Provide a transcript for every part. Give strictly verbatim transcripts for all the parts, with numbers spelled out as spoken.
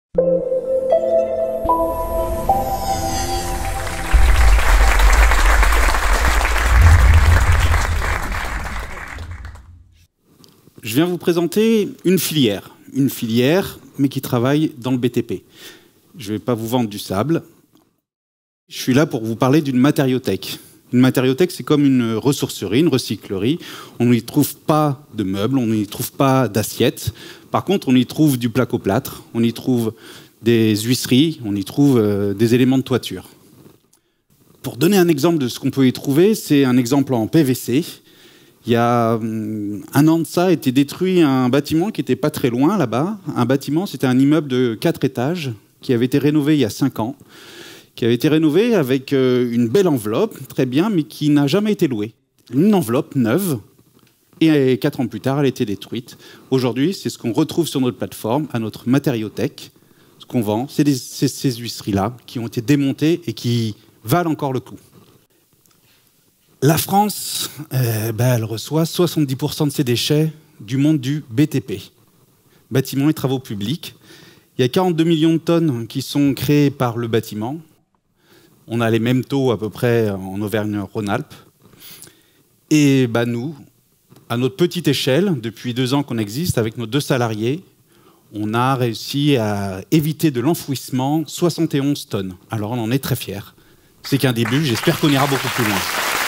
Je viens vous présenter une filière, une filière, mais qui travaille dans le B T P. Je ne vais pas vous vendre du sable. Je suis là pour vous parler d'une matériothèque. Une matériothèque, c'est comme une ressourcerie, une recyclerie. On n'y trouve pas de meubles, on n'y trouve pas d'assiettes. Par contre, on y trouve du placo-plâtre, on y trouve des huisseries, on y trouve euh, des éléments de toiture. Pour donner un exemple de ce qu'on peut y trouver, c'est un exemple en P V C. Il y a un an de ça, a été détruit un bâtiment qui n'était pas très loin là-bas. Un bâtiment, c'était un immeuble de quatre étages qui avait été rénové il y a cinq ans, qui avait été rénové avec une belle enveloppe, très bien, mais qui n'a jamais été louée. Une enveloppe neuve, et quatre ans plus tard, elle a été détruite. Aujourd'hui, c'est ce qu'on retrouve sur notre plateforme, à notre matériothèque. Ce qu'on vend, c'est ces huisseries-là qui ont été démontées et qui valent encore le coup. La France, euh, ben, elle reçoit soixante-dix pour cent de ses déchets du monde du B T P, bâtiments et travaux publics. Il y a quarante-deux millions de tonnes qui sont créées par le bâtiment. On a les mêmes taux à peu près en Auvergne-Rhône-Alpes. Et ben, nous, à notre petite échelle, depuis deux ans qu'on existe, avec nos deux salariés, on a réussi à éviter de l'enfouissement soixante et onze tonnes. Alors on en est très fiers. C'est qu'un début, j'espère qu'on ira beaucoup plus loin.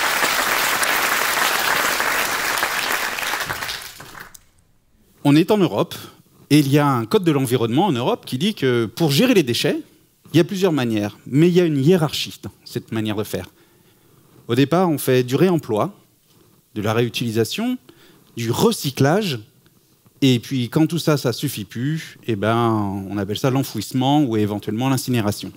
On est en Europe, et il y a un code de l'environnement en Europe qui dit que pour gérer les déchets, il y a plusieurs manières, mais il y a une hiérarchie dans cette manière de faire. Au départ, on fait du réemploi, de la réutilisation, du recyclage, et puis quand tout ça, ça ne suffit plus, eh ben, on appelle ça l'enfouissement ou éventuellement l'incinération.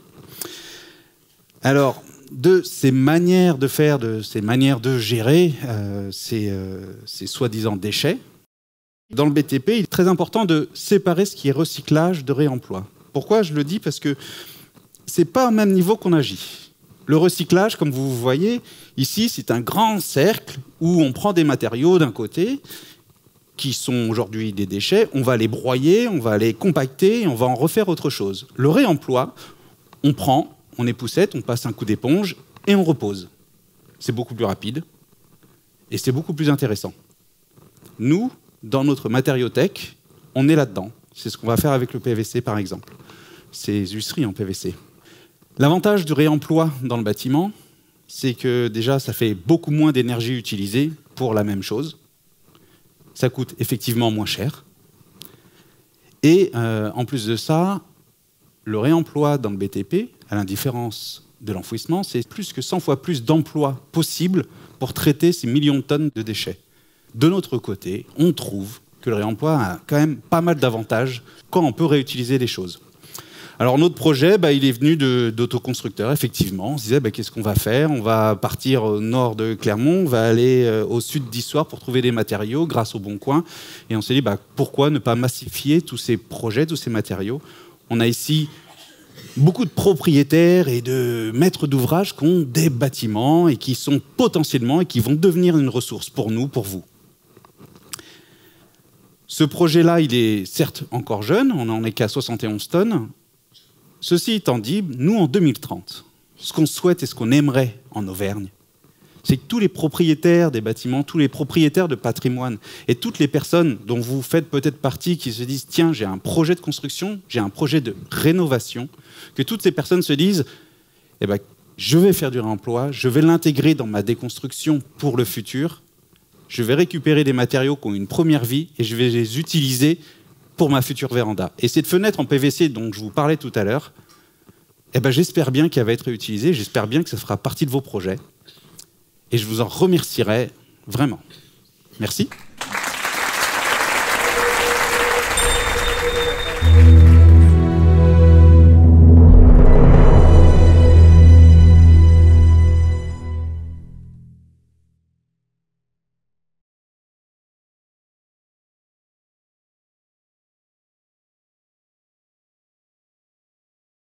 Alors, de ces manières de faire, de ces manières de gérer euh, ces, euh, ces soi-disant déchets, dans le B T P, il est très important de séparer ce qui est recyclage de réemploi. Pourquoi je le dis? Parce que ce n'est pas au même niveau qu'on agit. Le recyclage, comme vous voyez, ici, c'est un grand cercle où on prend des matériaux d'un côté, qui sont aujourd'hui des déchets, on va les broyer, on va les compacter, et on va en refaire autre chose. Le réemploi, on prend, on époussette, on passe un coup d'éponge et on repose. C'est beaucoup plus rapide et c'est beaucoup plus intéressant. Nous, dans notre matériothèque, on est là-dedans. C'est ce qu'on va faire avec le P V C, par exemple. Ces huisseries en P V C. L'avantage du réemploi dans le bâtiment, c'est que déjà, ça fait beaucoup moins d'énergie utilisée pour la même chose. Ça coûte effectivement moins cher. Et euh, en plus de ça, le réemploi dans le B T P, à la différence de l'enfouissement, c'est plus que cent fois plus d'emplois possibles pour traiter ces millions de tonnes de déchets. De notre côté, on trouve que le réemploi a quand même pas mal d'avantages quand on peut réutiliser les choses. Alors notre projet, bah, il est venu d'autoconstructeurs, effectivement. On se disait, bah, qu'est-ce qu'on va faire? On va partir au nord de Clermont, on va aller euh, au sud d'Issoire pour trouver des matériaux grâce au Bon Coin. Et on s'est dit, bah, pourquoi ne pas massifier tous ces projets, tous ces matériaux? On a ici beaucoup de propriétaires et de maîtres d'ouvrage qui ont des bâtiments et qui sont potentiellement et qui vont devenir une ressource pour nous, pour vous. Ce projet-là, il est certes encore jeune, on n'en est qu'à soixante et onze tonnes. Ceci étant dit, nous, en deux mille trente, ce qu'on souhaite et ce qu'on aimerait en Auvergne, c'est que tous les propriétaires des bâtiments, tous les propriétaires de patrimoine et toutes les personnes dont vous faites peut-être partie qui se disent « Tiens, j'ai un projet de construction, j'ai un projet de rénovation », que toutes ces personnes se disent eh ben, « Je vais faire du réemploi, je vais l'intégrer dans ma déconstruction pour le futur, je vais récupérer des matériaux qui ont une première vie et je vais les utiliser pour ma future véranda. » Et cette fenêtre en P V C dont je vous parlais tout à l'heure, eh ben, j'espère bien qu'elle va être réutilisée, j'espère bien que ça fera partie de vos projets. Et je vous en remercierai vraiment. Merci.